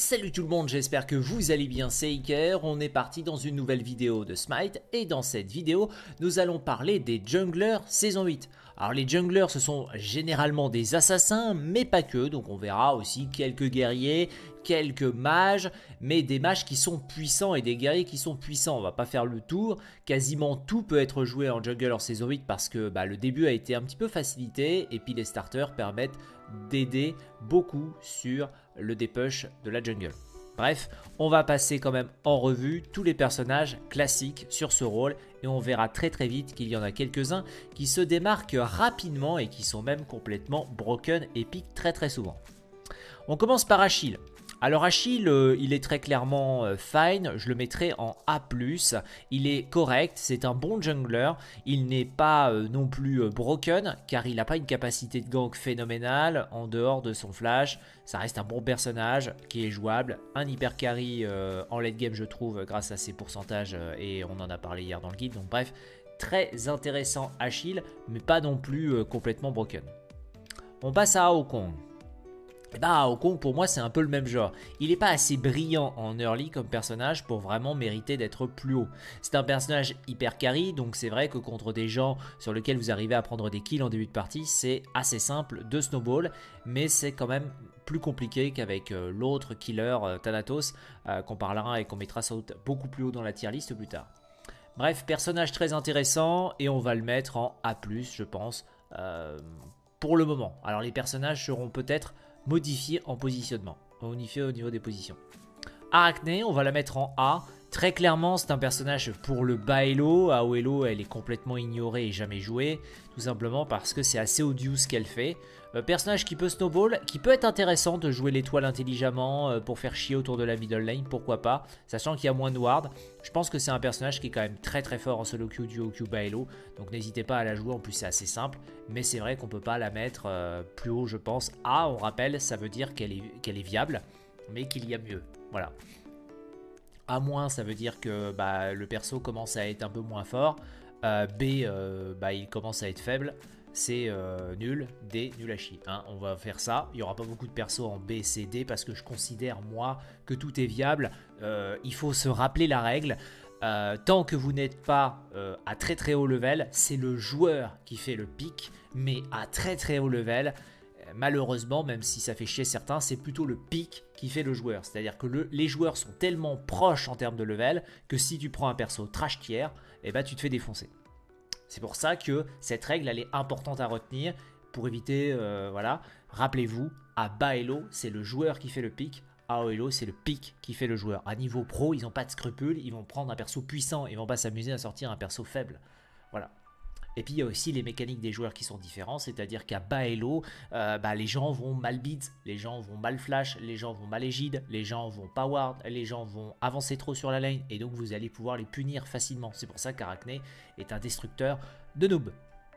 Salut tout le monde, j'espère que vous allez bien, c'est Iker. On est parti dans une nouvelle vidéo de Smite et dans cette vidéo, nous allons parler des junglers saison 8. Alors les junglers, ce sont généralement des assassins, mais pas que, donc on verra aussi quelques guerriers, quelques mages, mais des mages qui sont puissants et des guerriers qui sont puissants. On va pas faire le tour, quasiment tout peut être joué en jungle en saison 8 parce que le début a été un petit peu facilité et puis les starters permettent d'aider beaucoup sur le dépush de la jungle. Bref, on va passer quand même en revue tous les personnages classiques sur ce rôle et on verra très vite qu'il y en a quelques-uns qui se démarquent rapidement et qui sont même complètement broken et piquent très souvent. On commence par Achille. Alors Achille, il est très clairement fine, je le mettrai en A+, il est correct, c'est un bon jungler, il n'est pas non plus broken, car il n'a pas une capacité de gank phénoménale en dehors de son flash, ça reste un bon personnage qui est jouable, un hyper carry en late game je trouve grâce à ses pourcentages et on en a parlé hier dans le guide, donc bref, très intéressant Achille, mais pas non plus complètement broken. On passe à Aokong. Aokong pour moi c'est un peu le même genre. Il n'est pas assez brillant en early comme personnage pour vraiment mériter d'être plus haut. C'est un personnage hyper carry, donc c'est vrai que contre des gens sur lesquels vous arrivez à prendre des kills en début de partie, c'est assez simple de snowball, mais c'est quand même plus compliqué qu'avec l'autre killer Thanatos qu'on parlera et qu'on mettra beaucoup plus haut dans la tier list plus tard. Bref, personnage très intéressant et on va le mettre en A+, je pense, pour le moment. Alors les personnages seront peut-être modifié en positionnement, modifié au niveau des positions. Arachné, on va la mettre en A. Très clairement, c'est un personnage pour le bas elo. À haut elo, elle est complètement ignorée et jamais jouée, tout simplement parce que c'est assez odieux ce qu'elle fait. Personnage qui peut snowball, qui peut être intéressant de jouer l'étoile intelligemment pour faire chier autour de la middle lane, pourquoi pas, sachant qu'il y a moins de ward. Je pense que c'est un personnage qui est quand même très fort en solo queue, duo queue, bas elo, donc n'hésitez pas à la jouer, en plus c'est assez simple, mais c'est vrai qu'on peut pas la mettre plus haut je pense. A, on rappelle, ça veut dire qu'elle est viable, mais qu'il y a mieux, voilà. A-, ça veut dire que le perso commence à être un peu moins fort. B, il commence à être faible. C, nul. D, nul à chier. Hein, on va faire ça. Il n'y aura pas beaucoup de persos en B, C, D parce que je considère, moi, que tout est viable. Il faut se rappeler la règle. Tant que vous n'êtes pas à très haut level, c'est le joueur qui fait le pic. Mais à très haut level, malheureusement, même si ça fait chier certains, c'est plutôt le pic qui fait le joueur. C'est-à-dire que les joueurs sont tellement proches en termes de level que si tu prends un perso trash tier, tu te fais défoncer. C'est pour ça que cette règle, elle est importante à retenir pour éviter, voilà. Rappelez-vous, à bas elo, c'est le joueur qui fait le pic. À haut elo, c'est le pic qui fait le joueur. À niveau pro, ils n'ont pas de scrupules, ils vont prendre un perso puissant, ils vont pas s'amuser à sortir un perso faible. Voilà. Et puis il y a aussi les mécaniques des joueurs qui sont différents, c'est-à-dire qu'à bas elo, les gens vont mal beat, les gens vont mal flash, les gens vont mal égide, les gens vont pas ward, les gens vont avancer trop sur la lane et donc vous allez pouvoir les punir facilement. C'est pour ça qu'Arachné est un destructeur de noob.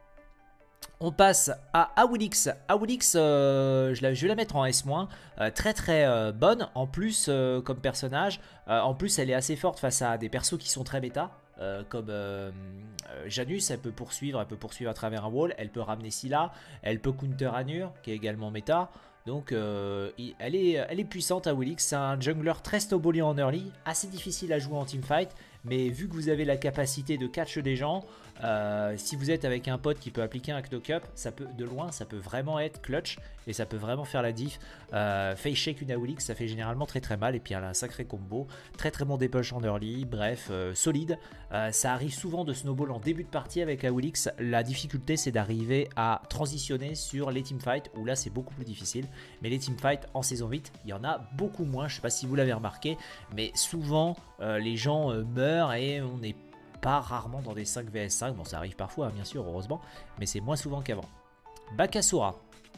On passe à Awilix. Awilix, je vais la mettre en S-, très bonne en plus comme personnage. En plus elle est assez forte face à des persos qui sont très méta. Comme Janus, elle peut poursuivre à travers un wall, elle peut ramener Scylla, elle peut counter Anur qui est également méta, donc elle est puissante. Awilix, c'est un jungler très snowballé en early, assez difficile à jouer en teamfight, mais vu que vous avez la capacité de catch des gens, si vous êtes avec un pote qui peut appliquer un knock-up, de loin ça peut vraiment être clutch et ça peut vraiment faire la diff. Face shake une Awilix, ça fait généralement très mal et puis elle a un sacré combo, très bon dépush en early, bref, solide. Ça arrive souvent de snowball en début de partie avec Awilix, la difficulté c'est d'arriver à transitionner sur les teamfights où là c'est beaucoup plus difficile, mais les teamfights en saison 8 il y en a beaucoup moins, je sais pas si vous l'avez remarqué, mais souvent les gens meurent et on n'est pas rarement dans des 5 vs 5, bon ça arrive parfois bien sûr heureusement, mais c'est moins souvent qu'avant. Bakasura,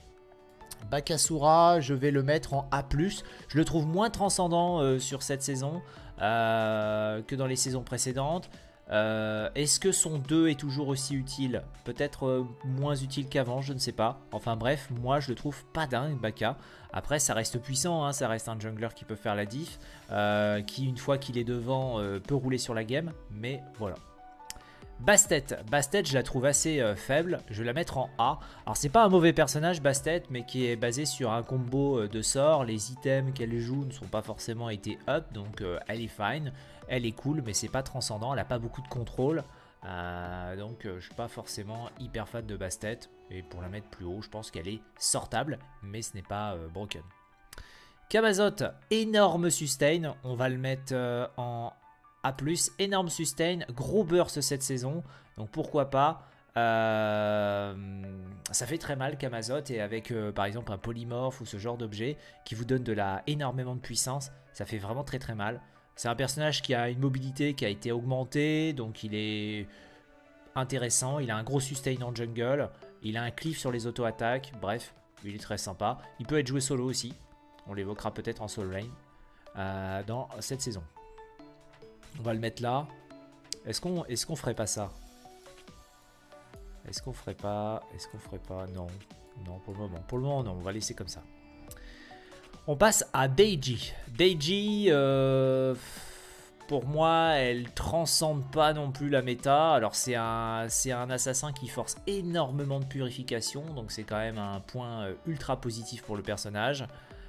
je vais le mettre en A+, je le trouve moins transcendant sur cette saison que dans les saisons précédentes. Est-ce que son 2 est toujours aussi utile? Peut-être moins utile qu'avant, je ne sais pas. Enfin bref, moi je le trouve pas dingue Baka. Après ça reste puissant, hein, ça reste un jungler qui peut faire la diff, qui une fois qu'il est devant peut rouler sur la game, mais voilà. Bastet, je la trouve assez faible. Je vais la mettre en A. Alors, c'est pas un mauvais personnage, Bastet, mais qui est basé sur un combo de sorts. Les items qu'elle joue ne sont pas forcément été up, donc elle est fine. Elle est cool, mais c'est pas transcendant. Elle a pas beaucoup de contrôle. Donc, je suis pas forcément hyper fan de Bastet. Et pour la mettre plus haut, je pense qu'elle est sortable, mais ce n'est pas broken. Camazotz, énorme sustain. On va le mettre en A+, énorme sustain, gros burst cette saison, donc pourquoi pas. Ça fait très mal Camazotz, et avec par exemple un polymorphe ou ce genre d'objet qui vous donne énormément de puissance, ça fait vraiment très très mal. C'est un personnage qui a une mobilité qui a été augmentée, donc il est intéressant, il a un gros sustain en jungle, il a un cleave sur les auto-attaques, bref, il est très sympa. Il peut être joué solo aussi, on l'évoquera peut-être en solo lane dans cette saison. On va le mettre là. Est-ce qu'on ferait pas ça? Est-ce qu'on ferait pas? Non. Non, pour le moment. Pour le moment, non. On va laisser comme ça. On passe à Deiji. Deiji, pour moi, elle transcende pas non plus la méta. Alors, c'est un assassin qui force énormément de purification. Donc, c'est quand même un point ultra positif pour le personnage.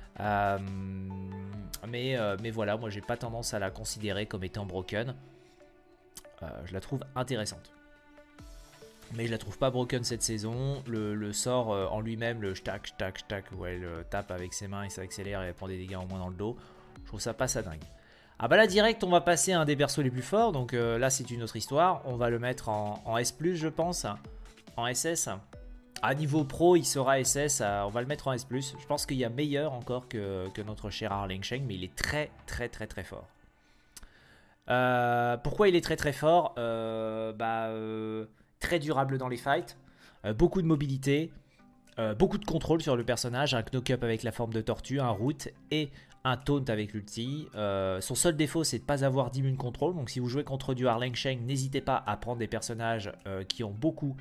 Mais voilà, moi j'ai pas tendance à la considérer comme étant broken. Je la trouve intéressante, mais je la trouve pas broken cette saison. Le sort en lui-même, le shtack où elle tape avec ses mains et ça accélère et elle prend des dégâts en moins dans le dos, je trouve ça pas ça dingue. Ah bah là direct on va passer à un des persos les plus forts, donc là c'est une autre histoire. On va le mettre en S+, je pense, en SS. À niveau pro, il sera SS, on va le mettre en S+. Je pense qu'il y a meilleur encore que notre cher Arling Sheng, mais il est très fort. Pourquoi il est très fort? Très durable dans les fights, beaucoup de mobilité, beaucoup de contrôle sur le personnage, un knock-up avec la forme de tortue, un root et un taunt avec l'ulti. Son seul défaut, c'est de ne pas avoir d'immune contrôle, donc si vous jouez contre du Arling Sheng, n'hésitez pas à prendre des personnages qui ont beaucoup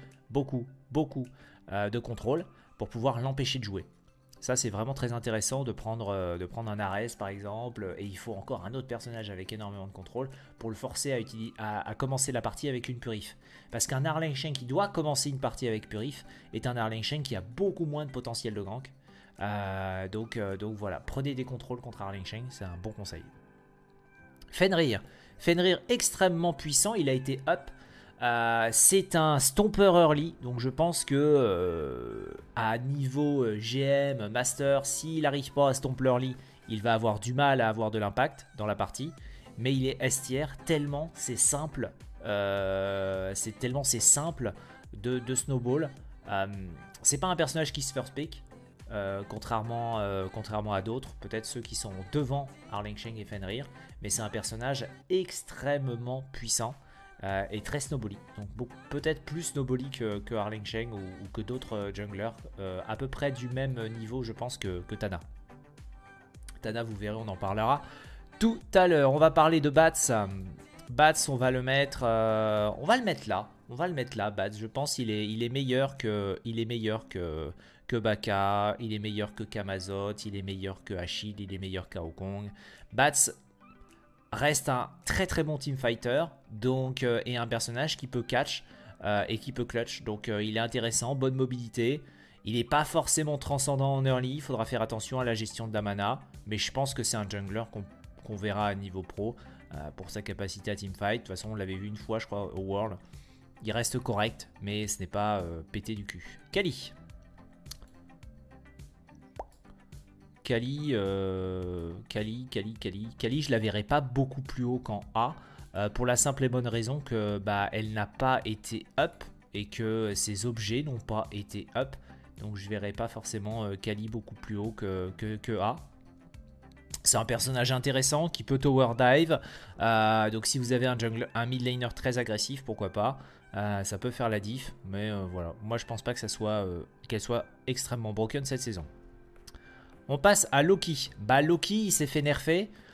de contrôle pour pouvoir l'empêcher de jouer. Ça c'est vraiment très intéressant de prendre un Ares par exemple, et il faut encore un autre personnage avec énormément de contrôle pour le forcer à commencer la partie avec une purif. Parce qu'un Arling Sheng qui doit commencer une partie avec purif est un Arling Sheng qui a beaucoup moins de potentiel de gank. Donc voilà, prenez des contrôles contre Arling Sheng, c'est un bon conseil. Fenrir extrêmement puissant, il a été up. C'est un stomper early, donc je pense que à niveau GM, Master, s'il n'arrive pas à stomper early, il va avoir du mal à avoir de l'impact dans la partie. Mais il est S tier, tellement c'est simple, de snowball. C'est pas un personnage qui se first pick, contrairement à d'autres, peut-être ceux qui sont devant Arling Sheng et Fenrir, mais c'est un personnage extrêmement puissant. Et très snowbally, donc peut-être plus snowbally que Arling Sheng ou que d'autres junglers, à peu près du même niveau je pense que Tana. Tana, vous verrez, on en parlera tout à l'heure. On va parler de Bats. Bats, on va le mettre là. Bats, je pense il est meilleur que Baka, il est meilleur que Camazotz, il est meilleur que Ashid, il est meilleur qu'Aokong. Bats reste un très bon teamfighter, donc, et un personnage qui peut catch et qui peut clutch, donc il est intéressant, bonne mobilité. Il n'est pas forcément transcendant en early, il faudra faire attention à la gestion de la mana, mais je pense que c'est un jungler qu'on verra à niveau pro pour sa capacité à teamfight. De toute façon on l'avait vu une fois je crois au World, il reste correct, mais ce n'est pas pété du cul. Kali, je la verrai pas beaucoup plus haut qu'en A, pour la simple et bonne raison que elle n'a pas été up et que ses objets n'ont pas été up, donc je verrai pas forcément Kali beaucoup plus haut que A. C'est un personnage intéressant qui peut tower dive, donc si vous avez un mid laner très agressif, pourquoi pas, ça peut faire la diff, mais voilà, moi je pense pas que qu'elle soit extrêmement broken cette saison. On passe à Loki. Loki, il s'est fait nerfer.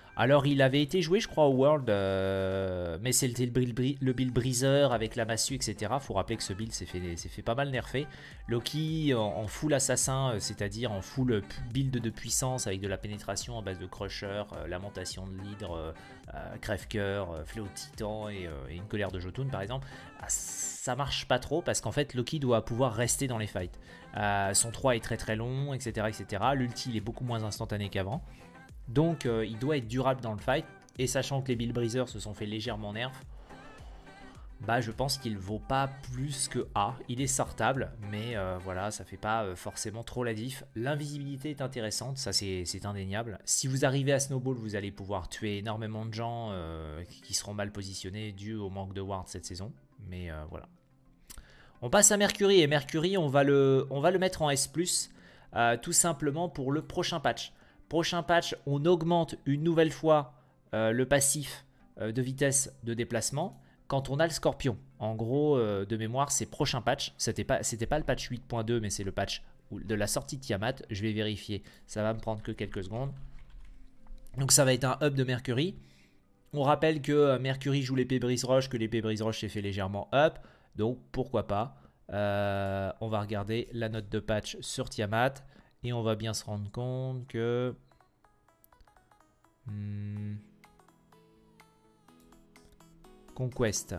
Alors, il avait été joué, je crois, au World, mais c'était le build Breezer avec la massue, etc. Faut rappeler que ce build s'est fait pas mal nerfer. Loki en full assassin, c'est-à-dire en full build de puissance avec de la pénétration en base de Crusher, Lamentation de l'Hydre, Crève-Cœur, Fléau de Titan et une colère de Jotun, par exemple. Ça marche pas trop parce qu'en fait, Loki doit pouvoir rester dans les fights. Son 3 est très très long, etc. etc. L'ulti, il est beaucoup moins instantané qu'avant. Donc il doit être durable dans le fight. Et sachant que les Build Breezers se sont fait légèrement nerf, bah je pense qu'il vaut pas plus que A. Il est sortable, mais voilà, ça fait pas forcément trop la diff. L'invisibilité est intéressante, ça c'est indéniable. Si vous arrivez à Snowball, vous allez pouvoir tuer énormément de gens qui seront mal positionnés dû au manque de ward cette saison. Mais voilà. On passe à Mercury, et Mercury on va le mettre en S+, tout simplement pour le prochain patch. Prochain patch, on augmente une nouvelle fois le passif de vitesse de déplacement quand on a le Scorpion. En gros, de mémoire, c'est prochain patch. C'était pas le patch 8.2, mais c'est le patch de la sortie de Tiamat. Je vais vérifier, ça va me prendre que quelques secondes. Donc ça va être un up de Mercury. On rappelle que Mercury joue l'épée Brise Roche, que l'épée Brise Roche s'est fait légèrement up. Donc pourquoi pas. On va regarder la note de patch sur Tiamat. Et on va bien se rendre compte que... Conquest,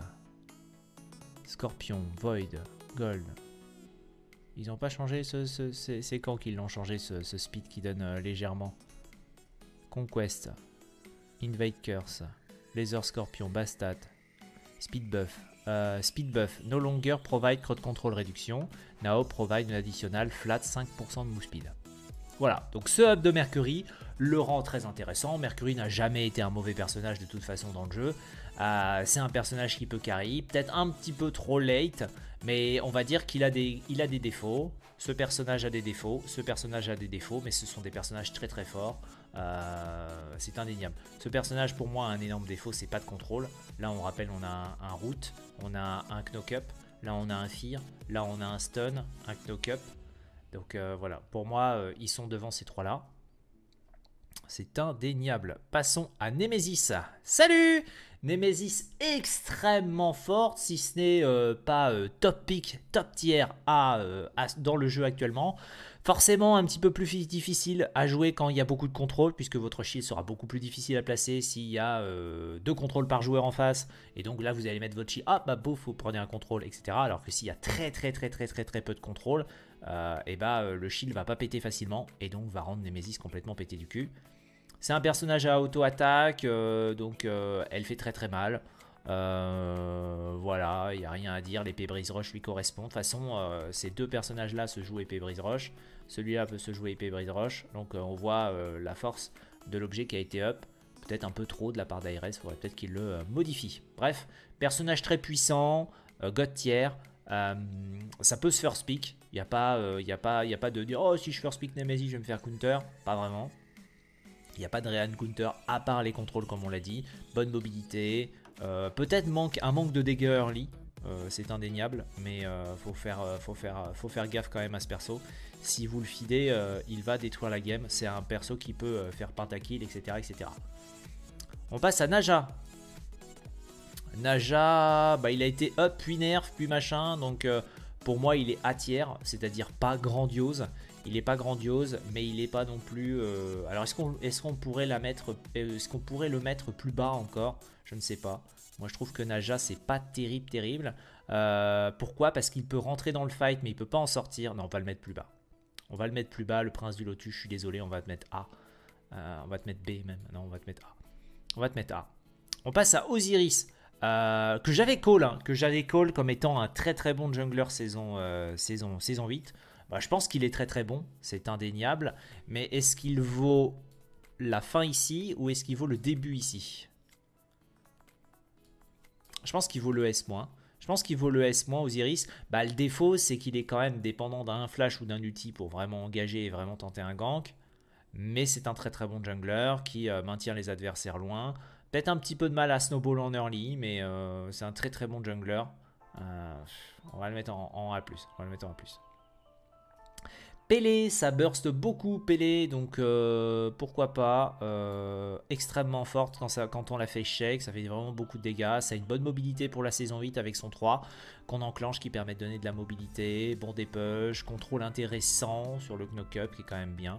Scorpion, Void, Gold. Ils n'ont pas changé c'est quand qu'ils l'ont changé ce speed qui donne légèrement. Conquest, Invade Curse, Laser Scorpion, Bastat, Speed Buff. Speed Buff, no longer provide crowd control réduction. Now provide an additional flat 5% de move speed. Voilà, donc ce up de Mercury le rend très intéressant. Mercury n'a jamais été un mauvais personnage de toute façon dans le jeu. C'est un personnage qui peut carry, peut-être un petit peu trop late, mais on va dire qu'il a des défauts. Ce personnage a des défauts, ce personnage a des défauts, mais ce sont des personnages très très forts. C'est indéniable. Ce personnage pour moi a un énorme défaut, c'est pas de contrôle. Là on rappelle, on a un root, on a un knock-up, là on a un fear, là on a un stun, un knock-up. Donc voilà, pour moi, ils sont devant ces trois-là. C'est indéniable. Passons à Nemesis. Salut! Nemesis extrêmement forte, si ce n'est pas top pick, top tier dans le jeu actuellement. Forcément un petit peu plus difficile à jouer quand il y a beaucoup de contrôle, puisque votre shield sera beaucoup plus difficile à placer s'il y a 2 contrôles par joueur en face. Et donc là vous allez mettre votre shield, ah bah bouf, vous prenez un contrôle, etc. Alors que s'il y a très peu de contrôle, le shield va pas péter facilement et donc va rendre Nemesis complètement pété du cul. C'est un personnage à auto-attaque, donc elle fait très mal. Voilà, il n'y a rien à dire, l'épée Brise-Roche lui correspond. De toute façon, ces deux personnages-là se jouent épée Brise-Roche. Celui-là peut se jouer épée Brise-Roche. Donc on voit la force de l'objet qui a été up. Peut-être un peu trop de la part d'Ares, il faudrait peut-être qu'il le modifie. Bref, personnage très puissant, God tier. Ça peut se first pick. Il n'y a pas de dire, oh si je first pick Nemesis je vais me faire counter. Pas vraiment. Il n'y a pas de Rehan counter à part les contrôles comme on l'a dit. Bonne mobilité. Peut-être un manque de dégâts early. C'est indéniable. Mais faut faire gaffe quand même à ce perso. Si vous le feedez, il va détruire la game. C'est un perso qui peut faire pentakill, etc., etc. On passe à Naja. Naja, il a été up, puis nerf, puis machin. Donc pour moi, il est A tier. C'est-à-dire pas grandiose. Il n'est pas grandiose, mais il n'est pas non plus... Alors, est-ce qu'on pourrait le mettre plus bas encore? Je ne sais pas. Moi, je trouve que Naja, c'est pas terrible. Pourquoi? Parce qu'il peut rentrer dans le fight, mais il peut pas en sortir. Non, on va le mettre plus bas. On va le mettre plus bas. Le prince du lotus, je suis désolé, on va te mettre A. On va te mettre B même. Non, on va te mettre A. On va te mettre A. On passe à Osiris. Que j'avais call comme étant un très bon jungler saison 8. Je pense qu'il est très bon, c'est indéniable. Mais est-ce qu'il vaut la fin ici ou est-ce qu'il vaut le début ici? Je pense qu'il vaut le S-. Je pense qu'il vaut le S- Osiris. Le défaut, c'est qu'il est quand même dépendant d'un flash ou d'un ulti pour vraiment engager et vraiment tenter un gank. Mais c'est un très bon jungler qui maintient les adversaires loin. Peut-être un petit peu de mal à snowball en early, mais c'est un très bon jungler. On va le mettre en A+. On va le mettre en A+. Pélé, ça burst beaucoup Pélé, donc pourquoi pas. Extrêmement forte quand on la fait shake, ça fait vraiment beaucoup de dégâts. Ça a une bonne mobilité pour la saison 8 avec son 3 qu'on enclenche qui permet de donner de la mobilité. Bon dépush, contrôle intéressant sur le knock-up qui est quand même bien.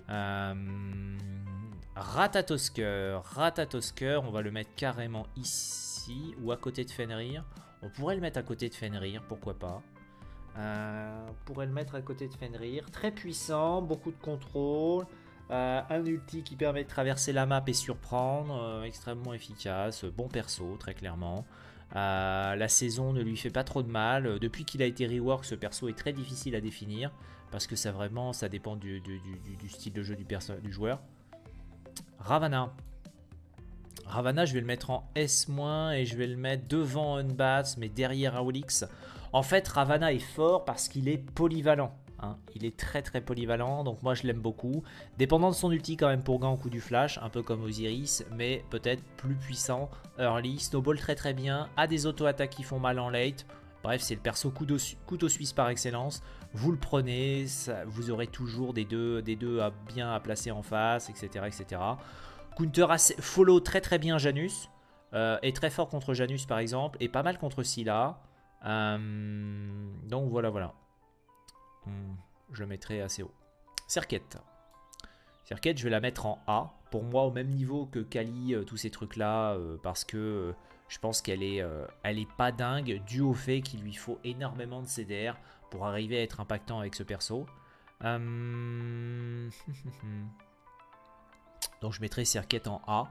Ratatosker, on va le mettre carrément ici ou à côté de Fenrir. On pourrait le mettre à côté de Fenrir, pourquoi pas. On pourrait le mettre à côté de Fenrir. Très puissant, beaucoup de contrôle. Un ulti qui permet de traverser la map et surprendre. Extrêmement efficace. Bon perso, très clairement. La saison ne lui fait pas trop de mal. Depuis qu'il a été rework, ce perso est très difficile à définir. Parce que ça dépend du style de jeu du joueur. Ravana. Ravana, je vais le mettre en S- et je vais le mettre devant Unbats, mais derrière Aolix. En fait, Ravana est fort parce qu'il est polyvalent. Hein. Il est très très polyvalent, donc moi je l'aime beaucoup. Dépendant de son ulti quand même pour gain au coup du flash, un peu comme Osiris, mais peut-être plus puissant. Early, snowball très très bien, a des auto-attaques qui font mal en late. Bref, c'est le perso couteau suisse par excellence. Vous le prenez, vous aurez toujours des deux bien à placer en face, etc. etc. Counter follow très très bien Janus. Est très fort contre Janus par exemple, et pas mal contre Scylla. Donc voilà. Je le mettrai assez haut. Serquette, je vais la mettre en A. Pour moi au même niveau que Kali, tous ces trucs là, parce que je pense qu'elle est pas dingue, dû au fait qu'il lui faut énormément de CDR pour arriver à être impactant avec ce perso. Donc je mettrai Serquette en A.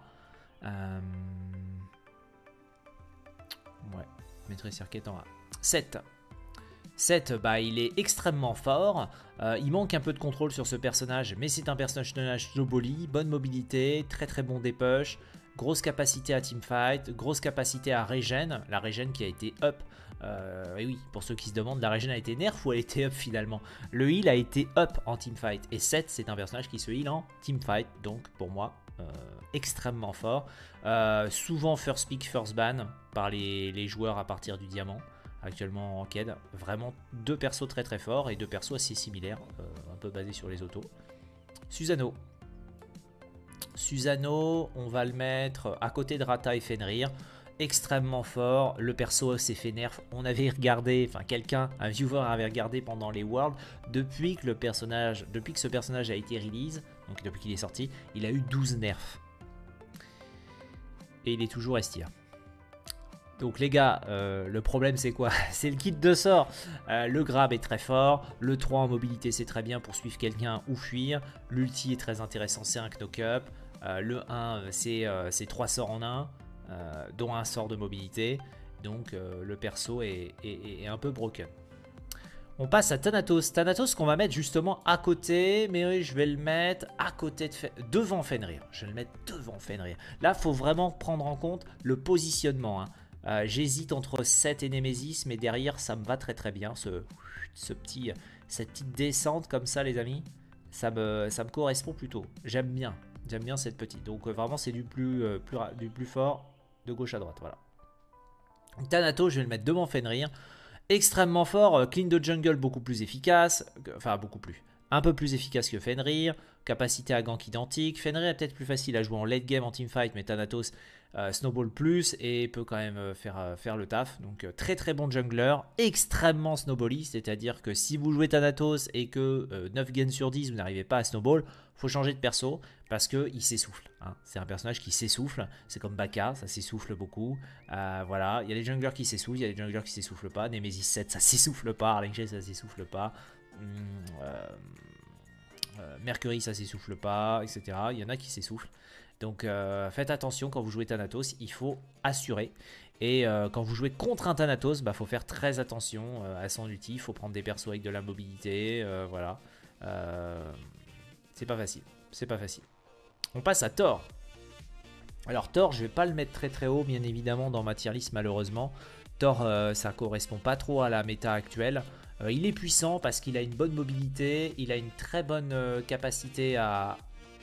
Ouais, je mettrai Serquette en A. 7, bah, il est extrêmement fort. Il manque un peu de contrôle sur ce personnage, mais c'est un personnage snowbally, bonne mobilité, très très bon dépush, grosse capacité à teamfight, grosse capacité à regen. La regen qui a été up. Et oui, pour ceux qui se demandent, la regen a été nerf ou elle était up finalement. Le heal a été up en teamfight. Et 7, c'est un personnage qui se heal en teamfight. Donc pour moi, extrêmement fort. Souvent first pick, first ban par les joueurs à partir du diamant. Actuellement en ranked, vraiment deux persos très très forts et deux persos assez similaires, un peu basés sur les autos. Susano, on va le mettre à côté de Rata et Fenrir, extrêmement fort. Le perso s'est fait nerf, on avait regardé, enfin un viewer avait regardé pendant les Worlds, depuis que ce personnage a été release, donc depuis qu'il est sorti, il a eu 12 nerfs. Et il est toujours STR. Donc les gars, le problème c'est quoi? C'est le kit de sort. Le grab est très fort, le 3 en mobilité c'est très bien pour suivre quelqu'un ou fuir. L'ulti est très intéressant, c'est un knock-up. Le 1 c'est 3 sorts en 1, dont un sort de mobilité. Donc le perso est un peu broken. On passe à Thanatos. Thanatos qu'on va mettre justement à côté, mais oui, je vais le mettre à côté devant Fenrir. Je vais le mettre devant Fenrir. Là, il faut vraiment prendre en compte le positionnement, hein. J'hésite entre 7 et Nemesis, mais derrière ça me va très très bien. Cette petite descente comme ça, les amis, ça me correspond plutôt. J'aime bien cette petite. Donc vraiment c'est du plus fort de gauche à droite. Voilà. Thanatos, je vais le mettre devant Fenrir. Extrêmement fort, clean de jungle beaucoup plus efficace, enfin un peu plus efficace que Fenrir, capacité à gank identique. Fenrir est peut-être plus facile à jouer en late game en teamfight, mais Thanatos snowball plus et peut quand même faire le taf. Donc très très bon jungler, extrêmement snowbally, c'est-à-dire que si vous jouez Thanatos et que 9 gains sur 10 vous n'arrivez pas à snowball, faut changer de perso parce qu'il s'essouffle. Hein. C'est un personnage qui s'essouffle, c'est comme Baka, ça s'essouffle beaucoup. Voilà, il y a des junglers qui s'essoufflent, il y a des junglers qui s'essoufflent pas. Nemesis 7 ça s'essouffle pas, Arlingshade ça s'essouffle pas. Mercury ça s'essouffle pas, etc. Il y en a qui s'essoufflent. Donc faites attention quand vous jouez Thanatos, il faut assurer. Et quand vous jouez contre un Thanatos, bah, faut faire très attention à son ulti. Il faut prendre des persos avec de la mobilité. Voilà. C'est pas facile. C'est pas facile. On passe à Thor. Alors Thor, je vais pas le mettre très très haut, bien évidemment, dans ma tier list malheureusement. Thor, ça correspond pas trop à la méta actuelle. Il est puissant parce qu'il a une bonne mobilité, il a une très bonne capacité à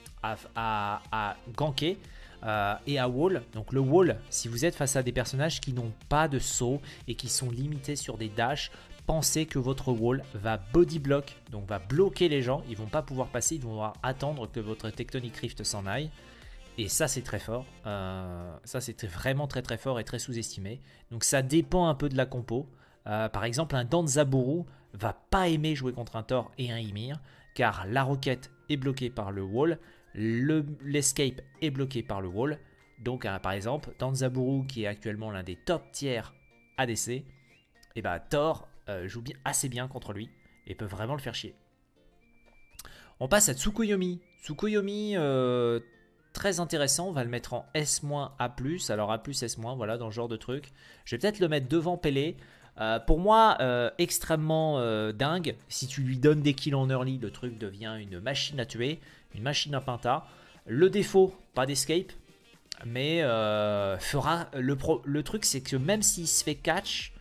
ganker et à wall. Donc le wall, si vous êtes face à des personnages qui n'ont pas de saut et qui sont limités sur des dashs, pensez que votre wall va body block, donc va bloquer les gens. Ils vont pas pouvoir passer, ils vont devoir attendre que votre Tectonic Rift s'en aille. Et ça, c'est très fort. Ça, c'est vraiment très très fort et très sous-estimé. Donc ça dépend un peu de la compo. Par exemple, un Danzaburou va pas aimer jouer contre un Thor et un Ymir, car la roquette est bloquée par le wall, l'escape est bloqué par le wall. Donc par exemple, Danzaburou, qui est actuellement l'un des top tiers ADC, et bah Thor joue assez bien contre lui et peut vraiment le faire chier. On passe à Tsukuyomi. Tsukuyomi, très intéressant, on va le mettre en S-A+, alors A+, S-, voilà, dans ce genre de truc. Je vais peut-être le mettre devant Pele. Pour moi, extrêmement dingue. Si tu lui donnes des kills en early, le truc devient une machine à tuer, une machine à pinta. Le défaut, pas d'escape, mais fera le truc, c'est que même s'il se fait catch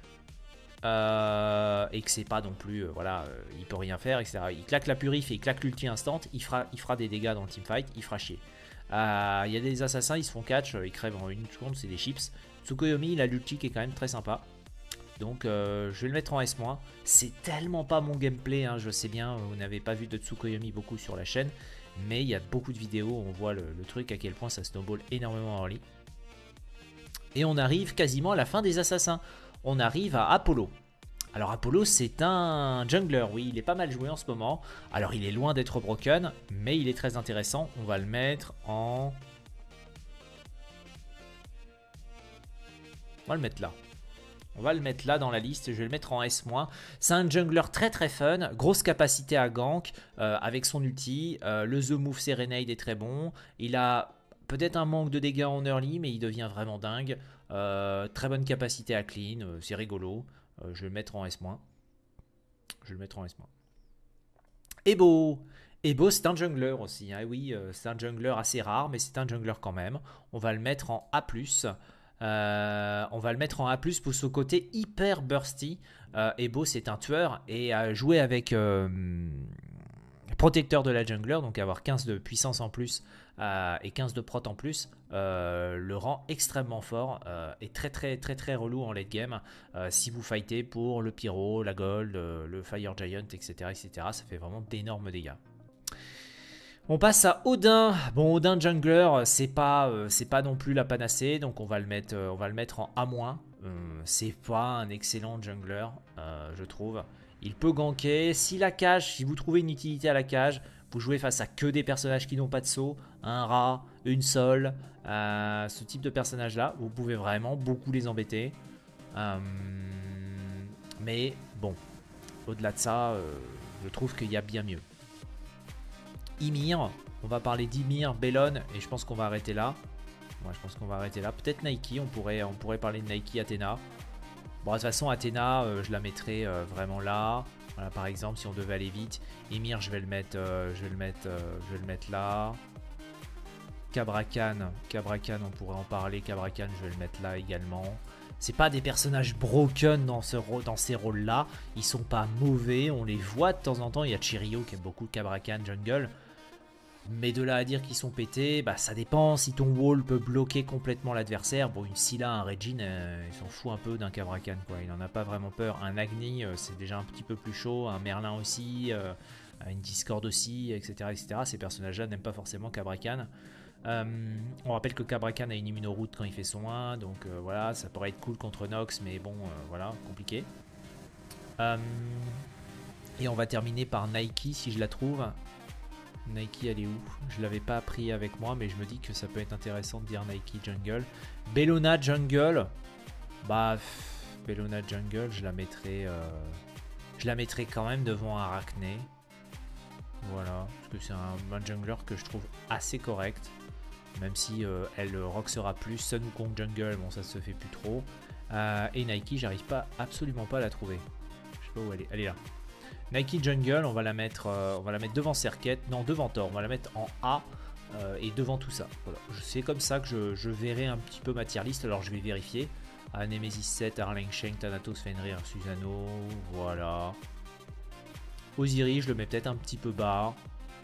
et que c'est pas non plus, voilà, il peut rien faire, etc. Il claque la purif et il claque l'ulti instant, il fera des dégâts dans le teamfight, il fera chier. Il y a des assassins, ils se font catch, ils crèvent en une seconde, c'est des chips. Tsukuyomi, il a l'ulti qui est quand même très sympa. Donc je vais le mettre en S-. C'est tellement pas mon gameplay, hein, je sais bien, vous n'avez pas vu de Tsukuyomi beaucoup sur la chaîne. Mais il y a beaucoup de vidéos où on voit le truc, à quel point ça snowball énormément en early. Et on arrive quasiment à la fin des assassins. On arrive à Apollo. Alors Apollo, c'est un jungler, oui, il est pas mal joué en ce moment. Alors il est loin d'être broken, mais il est très intéressant. On va le mettre en... On va le mettre là. On va le mettre là dans la liste, je vais le mettre en S-. C'est un jungler très très fun, grosse capacité à gank avec son ulti. Le The Move Serenade est très bon. Il a peut-être un manque de dégâts en early, mais il devient vraiment dingue. Très bonne capacité à clean, c'est rigolo. Je vais le mettre en S-. Je vais le mettre en S-. Ebo, c'est un jungler aussi. Hein. Oui, c'est un jungler assez rare, mais c'est un jungler quand même. On va le mettre en A+. On va le mettre en A+, pour ce côté hyper bursty. Ebo, c'est un tueur et jouer avec protecteur de la jungler, donc avoir 15 de puissance en plus et 15 de prot en plus, le rend extrêmement fort et très très très très relou en late game. Si vous fightez pour le pyro, la gold, le fire giant, etc., etc., ça fait vraiment d'énormes dégâts. On passe à Odin. Bon, Odin jungler, c'est pas non plus la panacée, donc on va le mettre en A-. C'est pas un excellent jungler, je trouve. Il peut ganker. Si la cage, si vous trouvez une utilité à la cage, vous jouez face à que des personnages qui n'ont pas de saut, un rat, une sol, ce type de personnage là, vous pouvez vraiment beaucoup les embêter. Mais bon, au-delà de ça, je trouve qu'il y a bien mieux. Ymir, on va parler d'Ymir, Bellon, et je pense qu'on va arrêter là. Ouais, je pense qu'on va arrêter là. Peut-être Nike, on pourrait parler de Nike, Athéna. Bon, de toute façon, Athéna, je la mettrai vraiment là. Voilà, par exemple, si on devait aller vite. Ymir, je vais le mettre là. Cabrakan, on pourrait en parler. Cabrakan, je vais le mettre là également. C'est pas des personnages broken dans ces rôles-là. Ils sont pas mauvais. On les voit de temps en temps. Il y a Chirio qui aime beaucoup Cabrakan jungle. Mais de là à dire qu'ils sont pétés, bah ça dépend. Si ton wall peut bloquer complètement l'adversaire, bon, une Scylla, un Regin, il s'en fout un peu d'un Cabrakan, quoi. Il en a pas vraiment peur. Un Agni, c'est déjà un petit peu plus chaud. Un Merlin aussi, une Discord aussi, etc., etc. Ces personnages-là n'aiment pas forcément Cabrakan. On rappelle que Cabrakan a une immunoroute quand il fait son 1, donc voilà, ça pourrait être cool contre Nox, mais bon, voilà, compliqué. Et on va terminer par Nike si je la trouve. Nike, elle est où? Je l'avais pas pris avec moi, mais je me dis que ça peut être intéressant de dire Nike jungle. Bellona jungle, bah Bellona jungle, je la mettrai quand même devant Arachné. Voilà, parce que c'est un jungler que je trouve assez correct. Même si elle roxera plus. Sun Wukong jungle, bon ça se fait plus trop. Et Nike, j'arrive absolument pas à la trouver. Je sais pas où elle est. Elle est là. Nike jungle, on va la mettre devant Serket. Non, devant Thor. On va la mettre en A et devant tout ça. Voilà. C'est comme ça que je verrai un petit peu ma tier list. Alors je vais vérifier. Nemesis 7, Arleng Sheng, Thanatos, Fenrir, Susano. Voilà. Osiris, je le mets peut-être un petit peu bas.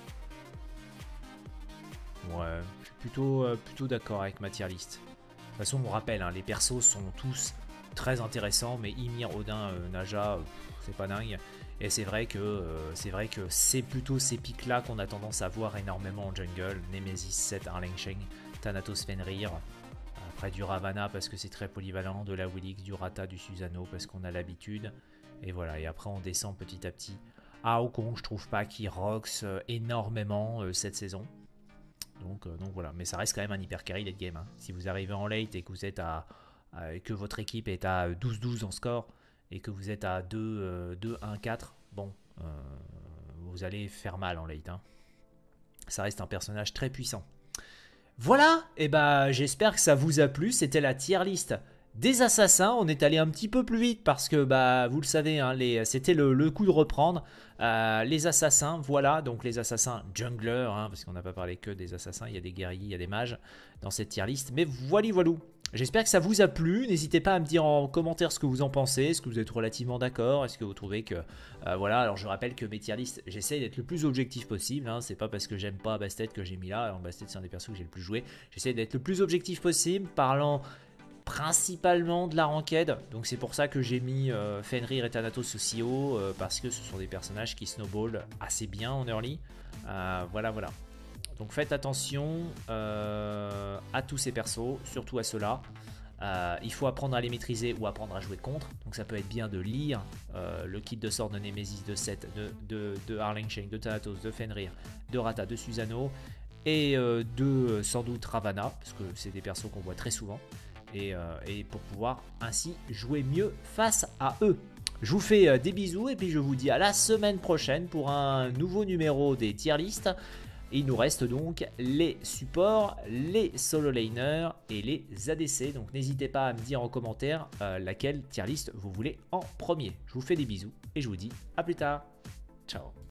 Ouais, je suis plutôt d'accord avec ma tier list. De toute façon, on rappelle, hein, les persos sont tous très intéressant, mais Ymir, Odin, Naja, c'est pas dingue. Et c'est vrai que c'est plutôt ces pics-là qu'on a tendance à voir énormément en jungle. Nemesis, Sett, Arlengsheng, Thanatos, Fenrir. Après du Ravana parce que c'est très polyvalent, de la Willix, du Rata, du Susano parce qu'on a l'habitude. Et voilà, et après on descend petit à petit. À Wukong, je trouve pas qu'il rox énormément cette saison. Donc voilà, mais ça reste quand même un hyper carry late game. Hein. Si vous arrivez en late et que vous êtes que votre équipe est à 12-12 en score, et que vous êtes à 2-1-4, bon, vous allez faire mal en late. Hein. Ça reste un personnage très puissant. Voilà, et bah j'espère que ça vous a plu. C'était la tier list des assassins. On est allé un petit peu plus vite parce que bah vous le savez, hein, c'était le coup de reprendre. Les assassins, voilà, donc les assassins junglers, hein, parce qu'on n'a pas parlé que des assassins, il y a des guerriers, il y a des mages dans cette tier list. Mais voilà. J'espère que ça vous a plu. N'hésitez pas à me dire en commentaire ce que vous en pensez. Est-ce que vous êtes relativement d'accord? Est-ce que vous trouvez que... voilà, alors je rappelle que mes tier lists, j'essaie d'être le plus objectif possible. Hein. C'est pas parce que j'aime pas Bastet que j'ai mis là. Alors Bastet, c'est un des persos que j'ai le plus joué. J'essaie d'être le plus objectif possible, parlant principalement de la ranked. Donc c'est pour ça que j'ai mis Fenrir et Thanatos aussi haut. Parce que ce sont des personnages qui snowball assez bien en early. Voilà. Donc faites attention à tous ces persos, surtout à ceux-là. Il faut apprendre à les maîtriser ou apprendre à jouer contre. Donc ça peut être bien de lire le kit de sort de Nemesis, de Sett, de Arlengsheng, de Thanatos, de Fenrir, de Rata, de Susano et de sans doute Ravana, parce que c'est des persos qu'on voit très souvent. Et pour pouvoir ainsi jouer mieux face à eux. Je vous fais des bisous et puis je vous dis à la semaine prochaine pour un nouveau numéro des tier list. Il nous reste donc les supports, les solo laners et les ADC. Donc n'hésitez pas à me dire en commentaire laquelle tier list vous voulez en premier. Je vous fais des bisous et je vous dis à plus tard. Ciao.